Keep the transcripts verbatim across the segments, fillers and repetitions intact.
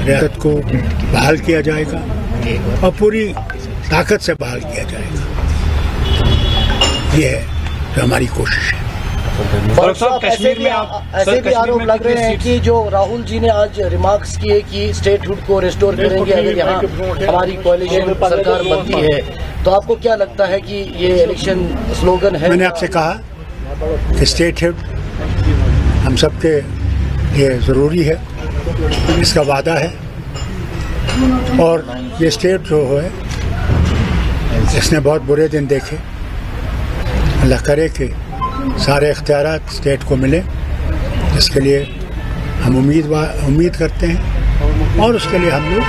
रियासत को बहाल किया जाएगा और पूरी ताकत से बहाल किया जाएगा। ये है जो हमारी कोशिश है। फारूक साहब, कश्मीर में आप ऐसे भी आरोप लग रहे हैं कि जो राहुल जी ने आज रिमार्क्स किए कि स्टेटहुड को रिस्टोर करेंगे अगर यहाँ हमारी कोalition सरकार बनती है, तो आपको क्या लगता है कि ये इलेक्शन स्लोगन है? मैंने आपसे कहा कि स्टेटहुड हम सबके लिए ज़रूरी है, इसका वादा है। और ये स्टेट जो है इसने बहुत बुरे दिन देखे। अल्लाह करे कि सारे इख्तियारात स्टेट को मिले, जिसके लिए हम उम्मीद उम्मीद करते हैं और उसके लिए हम लोग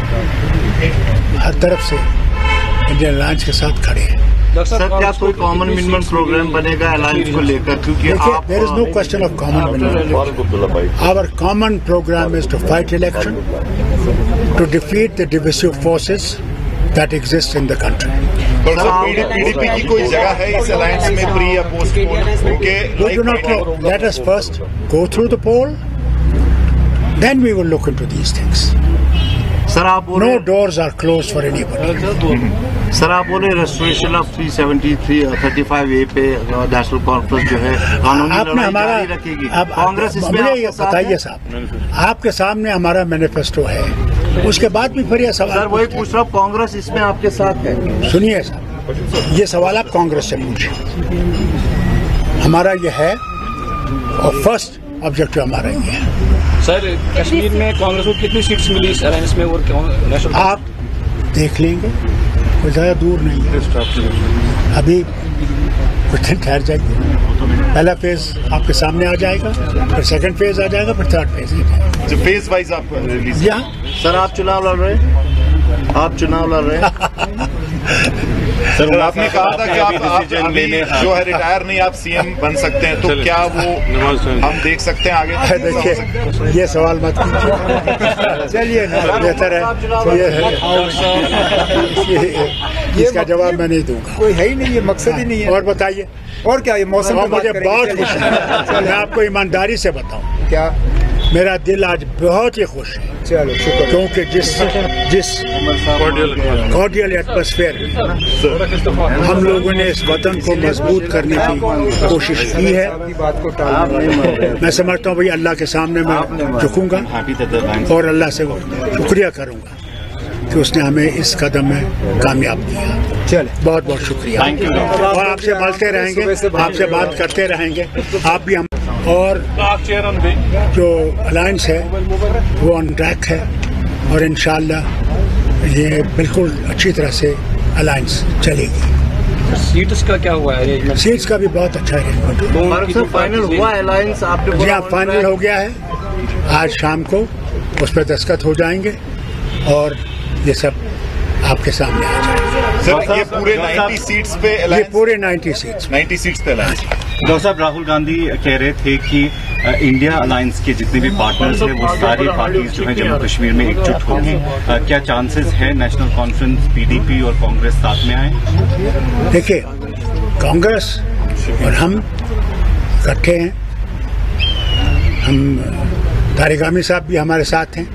हर तरफ से इंडियन अलायंस के साथ खड़े हैं। सर, क्या कोई कॉमन मिनिमम प्रोग्राम बनेगा अलायंस को लेकर? क्योंकि देखिए, there is no question of common minimum. Our common program is to fight election, to defeat the divisive forces that exist in the country. PDP की कोई जगह है इस अलायंस में, प्री या postpone? We do not know. Let us first go through the poll, then we will look into these things. सर, आप बोले no doors are closed for anybody. सर, आप बोले restoration of three seventy three thirty five A पे national conference जो है कानूनी आपने हमारा रखेगी। अब कांग्रेस इसमें मुझे ये बताइए साहब, आपके सामने हमारा मैनिफेस्टो है, उसके बाद भी फिर ये सवाल। सर, वही पूछ रहा हूँ, कांग्रेस इसमें आपके साथ है? सुनिए साहब, ये सवाल आप कांग्रेस से पूछिए। हमारा ये है और फर्स्ट ऑब्जेक्टिव हमारा ये है। सर, कश्मीर में कांग्रेस को कितनी सीट्स मिली इस अलायंस में और नेशनल? आप देख लेंगे, कोई ज़्यादा दूर नहीं है। अभी कुछ दिन ठहर जाइए, पहला फेज आपके सामने आ जाएगा, फिर सेकंड फेज आ जाएगा, फिर थर्ड फेज आ जाएगा। जो फेज वाइज आप रिलीज। यहाँ सर, आप चुनाव लड़ रहे हैं? आप चुनाव लड़ रहे हैं? सर, आपने कहा था कि आप, आप अभी जो है रिटायर नहीं, आप सीएम बन सकते हैं, तो क्या वो हम देख सकते हैं आगे? देखिए, ये सवाल मत कीजिए। चलिए, बेहतर है ये, इसका जवाब मैं नहीं दूंगा। कोई है ही नहीं, ये मकसद ही नहीं है। और बताइए, और क्या ये मौसम? मुझे बहुत खुशी है, मैं आपको ईमानदारी से बताऊं, क्या मेरा दिल आज बहुत ही खुश है। चलो शुक्र। क्योंकि जिस जिस कॉर्डियल एटमॉस्फेयर में हम लोगों ने इस वतन को मजबूत करने की कोशिश की है, मैं समझता हूँ भाई अल्लाह के सामने मैं झुकूंगा और अल्लाह से शुक्रिया करूंगा कि उसने हमें इस कदम में कामयाब किया। चले, बहुत बहुत शुक्रिया। और आपसे मिलते रहेंगे, आपसे बात करते रहेंगे, आप भी हम। और जो अलायंस है वो ऑन ट्रैक है और इंशाल्लाह ये बिल्कुल अच्छी तरह से अलायंस चलेगी। सीट्स का क्या हुआ है? सीट्स का भी बहुत अच्छा अरेंजमेंट फाइनल हुआ अलायंस आपके? जी हाँ, फाइनल हो गया है। आज शाम को उस पर दस्तखत हो जाएंगे और ये सब आपके सामने आ जाएगा। सर, ये पूरे नब्बे सीट्स पे ये पूरे नब्बे सीट्स नब्बे सीट्स पे अलायंस। डॉक्टर साहब, राहुल गांधी कह रहे थे कि इंडिया अलायंस के जितने भी पार्टनर्स हैं वो सारी पार्टीज जो हैं जम्मू कश्मीर में एकजुट होंगी। क्या चांसेस है नेशनल कॉन्फ्रेंस पीडीपी और कांग्रेस साथ में आए? देखिए, कांग्रेस और हम इकट्ठे हैं। हम तारिगामी साहब भी हमारे साथ हैं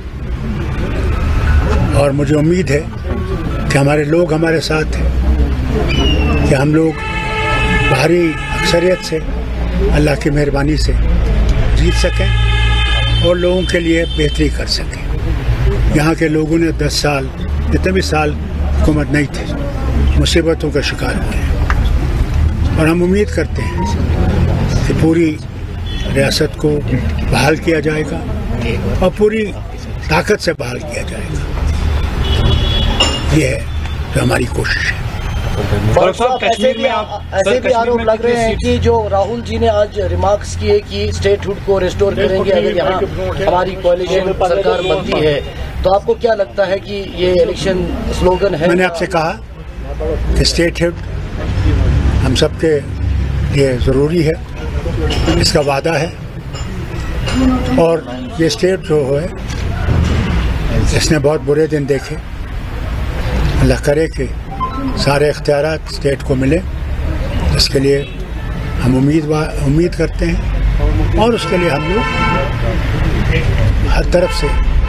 और मुझे उम्मीद है कि हमारे लोग हमारे साथ हैं, कि हम लोग भारी अक्सरियत से अल्लाह की मेहरबानी से जीत सकें और लोगों के लिए बेहतरी कर सकें। यहाँ के लोगों ने दस साल जितने भी साल हुकूमत नहीं थी, मुसीबतों का शिकार हुए हैं और हम उम्मीद करते हैं कि पूरी रियासत को बहाल किया जाएगा और पूरी ताकत से बहाल किया जाएगा। ये है जो हमारी कोशिश है। फारूक साहब, कश्मीर में आप ऐसे भी आरोप लग रहे हैं कि जो राहुल जी ने आज रिमार्क्स किए कि स्टेटहुड को रिस्टोर करेंगे अगर यहाँ हमारी कोalition सरकार बनती है, तो आपको क्या लगता है कि ये इलेक्शन स्लोगन है? मैंने आपसे कहा कि स्टेटहुड हम सबके लिए ज़रूरी है, इसका वादा है। और ये स्टेट जो है इसने बहुत बुरे दिन देखे। अल्लाह करे कि सारे इख्तियारात स्टेट को मिले, इसके लिए हम उम्मीद उम्मीद करते हैं और उसके लिए हम लोग हर तरफ से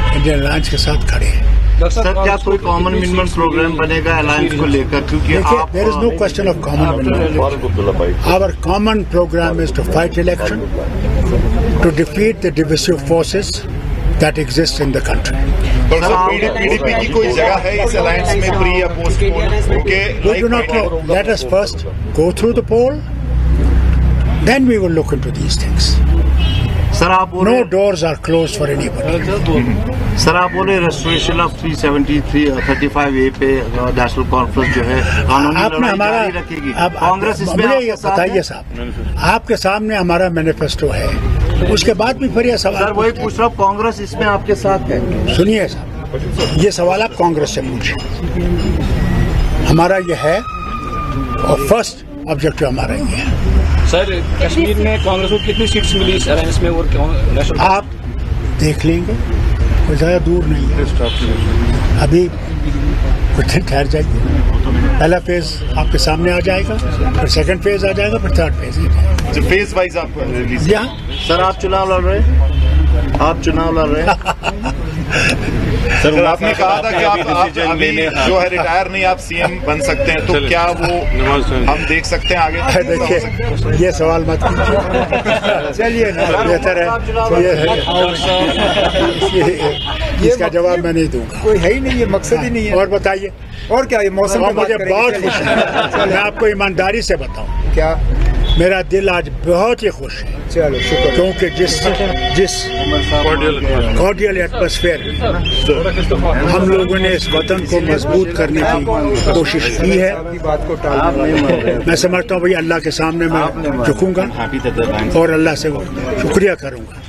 इंडियन अलायंस के साथ खड़े हैं। सर क्या कोई कॉमन मिनिमम प्रोग्राम बनेगा अलायंस को लेकर, क्योंकि आप there is no question of common minimum. Our common program is to fight election, to defeat the divisive forces that exist in the country. तो सर पीडीपी की कोई जगह है इस अलायंस में, प्री या पोस्ट पोल के? We do not know. Let us first go through the poll, then we will look into these things. सर आप बोले No doors are closed for anybody. सर आप बोले रेस्टोरेशन ऑफ तीन सौ तिहत्तर पैंतीस ए पे नेशनल कॉन्फ्रेंस जो है कानूनी आपने लड़ाई हमारा जारी रखेगी। अब कांग्रेस इसमें मुझे ये आपके साथ बताइए है? साहब, आपके सामने हमारा मैनिफेस्टो है, उसके बाद भी फिर ये सर सवाल वही पूछ रहा हूँ, कांग्रेस इसमें आपके साथ है? सुनिए साहब, ये सवाल आप कांग्रेस से पूछिए। हमारा ये है और फर्स्ट ऑब्जेक्टिव हमारा ये है। सर कश्मीर में कांग्रेस को कितनी सीट्स मिली इस अलायंस में और नेशनल? आप देख लेंगे, कोई ज़्यादा दूर नहीं है। अभी कुछ दिन ठहर जाइए, पहला फेज आपके सामने आ जाएगा, फिर सेकंड फेज आ जाएगा, फिर थर्ड फेज आ जाएगा। जो फेज वाइज आप रिलीज यहाँ सर आप चुनाव लड़ रहे हैं, आप चुनाव लड़ रहे हैं। सर आपने कहा था कि आप, आप अभी जो है रिटायर नहीं, आप सीएम बन सकते हैं, तो क्या वो हम देख सकते हैं आगे? देखिए ये सवाल मत कीजिए, चलिए ना, बेहतर है ये है, इसका जवाब मैं नहीं दूंगा। कोई है ही नहीं, ये मकसद ही नहीं है। और बताइए, और क्या ये मौसम और पे बात मुझे करेंगे? बहुत खुशी है, मैं आपको ईमानदारी से बताऊं, क्या? मेरा दिल आज बहुत ही खुश है, चलो शुक्र। क्योंकि जिस जिस कॉर्डियल एटमॉस्फेयर में हम लोगों ने इस वतन को मजबूत करने की कोशिश की है, बात को टालना। मैं समझता हूँ भाई अल्लाह के सामने मैं झुकूंगा और अल्लाह से शुक्रिया करूंगा